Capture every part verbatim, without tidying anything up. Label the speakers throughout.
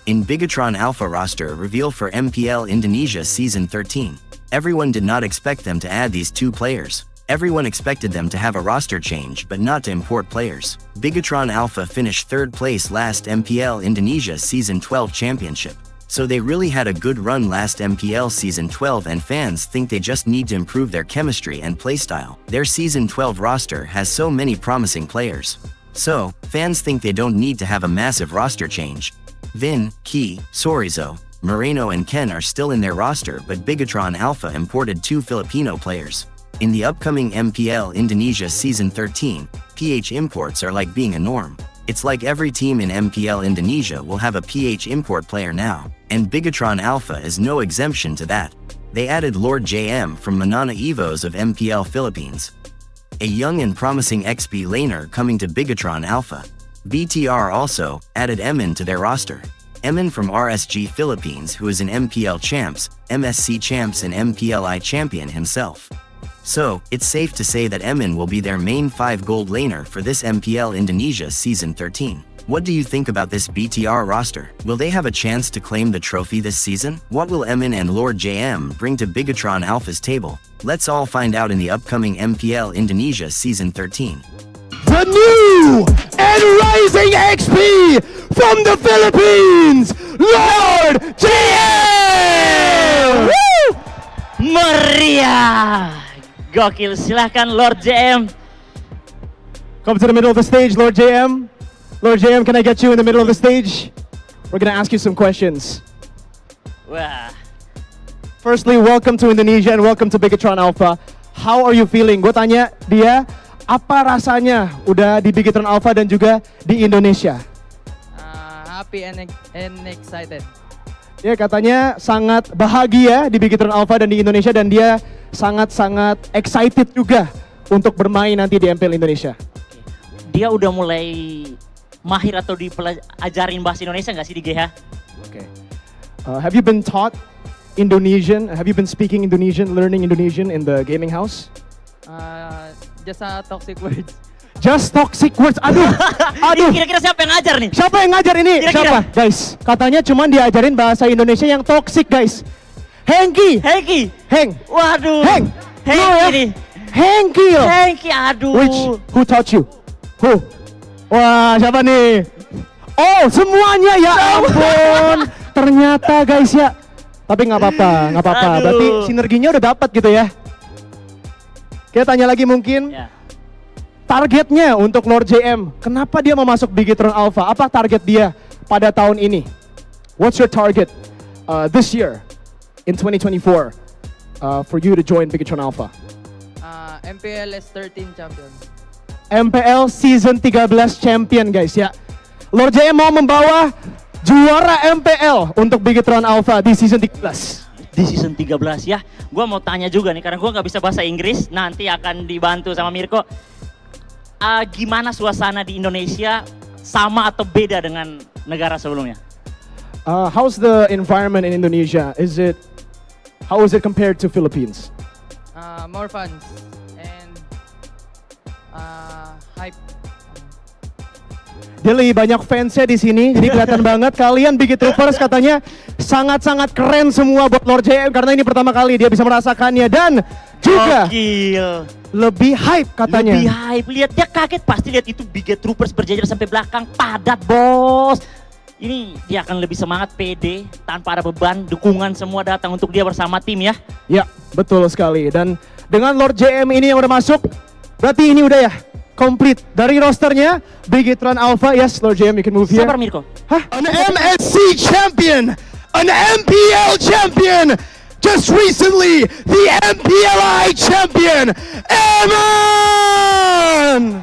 Speaker 1: In Bigetron Alpha roster reveal for M P L Indonesia Season thirteen, everyone did not expect them to add these two players. Everyone expected them to have a roster change but not to import players. Bigetron Alpha finished third place last M P L Indonesia Season twelve Championship. So they really had a good run last M P L Season twelve and fans think they just need to improve their chemistry and playstyle. Their Season twelve roster has so many promising players. So, fans think they don't need to have a massive roster change. Vin, Key, Sorizo, Moreno and Ken are still in their roster but Bigetron Alpha imported two Filipino players. In the upcoming M P L Indonesia Season thirteen, P H imports are like being a norm. It's like every team in M P L Indonesia will have a P H import player now, and Bigetron Alpha is no exemption to that. They added Lord J M from Manana Evos of M P L Philippines. A young and promising X P laner coming to Bigetron Alpha. B T R also added Emin to their roster. Emin from R S G Philippines, who is an M P L champs, M S C champs and M P L I champion himself. So, it's safe to say that Emin will be their main five gold laner for this M P L Indonesia Season thirteen. What do you think about this B T R roster? Will they have a chance to claim the trophy this season? What will Emin and Lord J M bring to Bigetron Alpha's table? Let's all find out in the upcoming M P L Indonesia Season thirteen.
Speaker 2: The new and rising X P from the Philippines, Lord J M!
Speaker 3: Woo! Meriah! Gokil, silahkan Lord J M.
Speaker 2: Come to the middle of the stage, Lord J M. Lord J M, can I get you in the middle of the stage? We're gonna ask you some questions.
Speaker 3: Wah.
Speaker 2: Firstly, welcome to Indonesia and welcome to Bigetron Alpha. How are you feeling? Gue tanya dia, apa rasanya udah di Bigetron Alpha dan juga di Indonesia?
Speaker 4: Uh, happy and, and excited.
Speaker 2: Dia katanya sangat bahagia di Bigetron Alpha dan di Indonesia dan dia sangat-sangat excited juga untuk bermain nanti di M P L Indonesia.
Speaker 3: Dia udah mulai mahir atau diajarin bahasa Indonesia nggak sih di G H?
Speaker 2: Okay. Uh, have you been taught Indonesian? Have you been speaking Indonesian, learning Indonesian in the gaming house?
Speaker 4: Uh, just uh, toxic words.
Speaker 2: Just toxic words. Aduh, aduh.
Speaker 3: Kira-kira siapa yang ngajar nih?
Speaker 2: Siapa yang ngajar ini?
Speaker 3: Kira-kira.
Speaker 2: Siapa? Guys, katanya cuman diajarin bahasa Indonesia yang toxic, guys. Hengki.
Speaker 3: Hengki.
Speaker 2: Heng.
Speaker 3: Waduh.
Speaker 2: Heng.
Speaker 3: Hengki
Speaker 2: No, ya?
Speaker 3: nih.
Speaker 2: Hengki loh.
Speaker 3: Hengki, aduh.
Speaker 2: Which? Who taught you? Who? Wah, siapa nih? Oh, semuanya ya ampun. Ternyata guys ya. Tapi nggak apa-apa, nggak apa-apa.
Speaker 3: Aduh.
Speaker 2: Berarti sinerginya udah dapat gitu ya. Kita tanya lagi mungkin.
Speaker 3: Ya.
Speaker 2: Targetnya untuk Lord J M, kenapa dia mau masuk Bigetron Alpha? Apa target dia pada tahun ini? What's your target uh, this year in twenty twenty-four uh, for you to join Bigetron Alpha?
Speaker 4: Uh, M P L S thirteen champion.
Speaker 2: M P L Season tiga belas Champion guys ya. Lord J M mau membawa juara M P L untuk Bigetron Alpha di Season tiga belas.
Speaker 3: Di season tiga belas ya. Gua mau tanya juga nih karena gua nggak bisa bahasa Inggris, nanti akan dibantu sama Mirko. Uh, gimana suasana di Indonesia, sama atau beda dengan negara sebelumnya?
Speaker 2: Uh, how's the environment in Indonesia? Is it how is it compared to Philippines?
Speaker 4: Uh, more fans and uh, hype.
Speaker 2: Dia lebih banyak fansnya di sini, jadi kelihatan banget kalian Bigit Troopers katanya sangat-sangat keren semua buat Lord J M karena ini pertama kali dia bisa merasakannya dan juga
Speaker 3: Gokil.
Speaker 2: lebih hype katanya.
Speaker 3: Lebih hype, lihat dia kaget pasti lihat itu Biget Troopers berjajar sampai belakang padat bos. Ini dia akan lebih semangat, pede, tanpa ada beban, dukungan semua datang untuk dia bersama tim ya.
Speaker 2: Ya, betul sekali. Dan dengan Lord J M ini yang udah masuk, berarti ini udah ya komplit dari rosternya Bigetron Alpha. Yes, Lord J M, you can move here.
Speaker 3: Sabar Mirko.
Speaker 2: Hah? An M S C champion, an M P L champion, just recently the M P L I champion, Eman!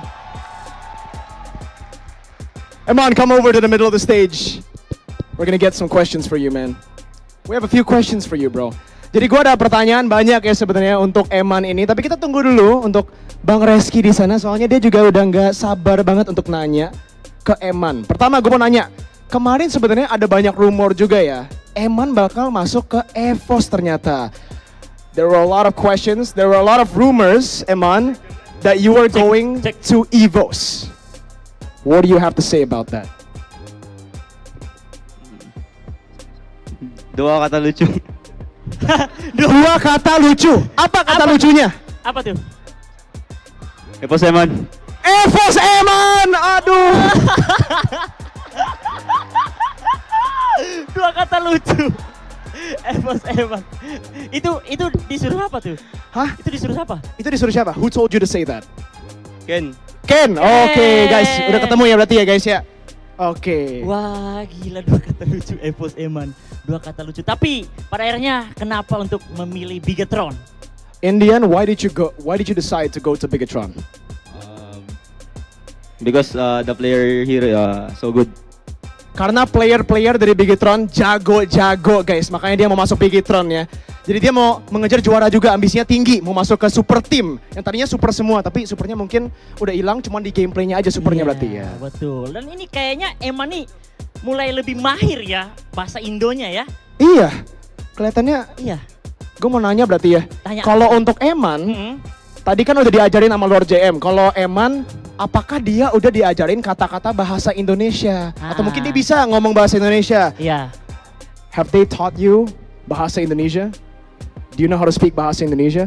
Speaker 2: Eman, come over to the middle of the stage. We're gonna get some questions for you, man. We have a few questions for you, bro. Jadi gua ada pertanyaan banyak ya sebenarnya untuk Eman ini, tapi kita tunggu dulu untuk Bang Reski di sana, soalnya dia juga udah nggak sabar banget untuk nanya ke Eman. Pertama gue mau nanya, kemarin sebenarnya ada banyak rumor juga ya, Eman bakal masuk ke EVOS ternyata. There were a lot of questions, there were a lot of rumors, Eman, that you were going
Speaker 3: check.
Speaker 2: to EVOS. What do you have to say about that?
Speaker 5: Dua kata lucu.
Speaker 2: Dua kata lucu. Apa kata
Speaker 3: Apa?
Speaker 2: lucunya?
Speaker 3: Apa tuh?
Speaker 5: Epos Eman.
Speaker 2: Evos Eman. Aduh.
Speaker 3: Dua kata lucu. Evos Eman. Itu itu disuruh apa tuh?
Speaker 2: Hah?
Speaker 3: Itu disuruh apa?
Speaker 2: Itu disuruh siapa? Who told you to say that?
Speaker 5: Ken.
Speaker 2: Ken. Oke,
Speaker 3: Hey.
Speaker 2: guys. Udah ketemu ya berarti ya, guys ya. Oke.
Speaker 3: Wah, gila dua kata lucu Evos Eman. Dua kata lucu. Tapi pada akhirnya kenapa untuk memilih Bigetron?
Speaker 2: Indian, why did you go? Why did you decide to go to Bigetron?
Speaker 5: Um, because uh, the player here uh, so good.
Speaker 2: Karena player-player dari Bigetron jago-jago, guys. Makanya dia mau masuk Bigetron ya. Jadi dia mau mengejar juara juga, ambisinya tinggi, mau masuk ke super team. Yang tadinya super semua, tapi supernya mungkin udah hilang, cuman di gameplaynya aja supernya
Speaker 3: Iya,
Speaker 2: berarti ya.
Speaker 3: Betul. Dan ini kayaknya Eman nih mulai lebih mahir ya bahasa Indonya ya.
Speaker 2: Iya, kelihatannya.
Speaker 3: Iya.
Speaker 2: Gue mau nanya berarti ya.
Speaker 3: Tanya.
Speaker 2: Kalau untuk Eman,
Speaker 3: Mm-mm.
Speaker 2: tadi kan udah diajarin sama Lord J M. Kalau Eman, apakah dia udah diajarin kata-kata bahasa Indonesia? Atau
Speaker 3: Ah.
Speaker 2: mungkin dia bisa ngomong bahasa Indonesia?
Speaker 3: Iya.
Speaker 2: Have they taught you bahasa Indonesia? Do you know how to speak bahasa Indonesia?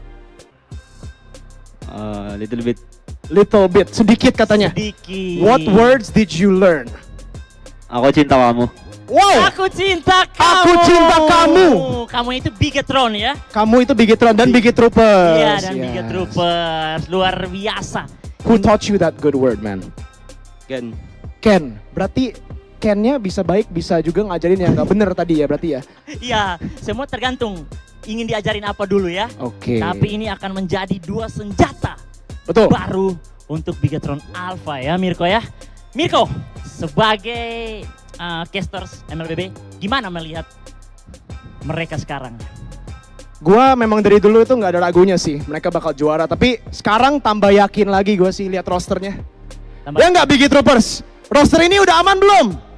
Speaker 5: Uh, little bit.
Speaker 2: Little bit, sedikit katanya.
Speaker 3: Sedikit.
Speaker 2: What words did you learn?
Speaker 5: Ako cinta kamu.
Speaker 2: Wow,
Speaker 3: Aku cinta kamu.
Speaker 2: Aku cinta kamu.
Speaker 3: Kamu itu Bigetron ya.
Speaker 2: kamu itu Bigetron dan Bigetroopers.
Speaker 3: Iya, dan
Speaker 2: Yes.
Speaker 3: Bigetroopers. Luar biasa.
Speaker 2: Who taught you that good word, man?
Speaker 5: Ken.
Speaker 2: Ken. Berarti Ken-nya bisa baik, bisa juga ngajarin yang nggak bener tadi ya, berarti ya?
Speaker 3: Iya, semua tergantung ingin diajarin apa dulu ya.
Speaker 2: Oke.
Speaker 3: Tapi ini akan menjadi dua senjata
Speaker 2: Betul.
Speaker 3: baru untuk Bigetron Alpha ya Mirko ya. Mirko, sebagai uh, casters M L B B, gimana melihat mereka sekarang?
Speaker 2: Gua memang dari dulu itu nggak ada ragunya sih, mereka bakal juara. Tapi sekarang tambah yakin lagi gue sih lihat rosternya.
Speaker 3: Tambah-
Speaker 2: Ya nggak Bigetroopers? Roster ini udah aman belum?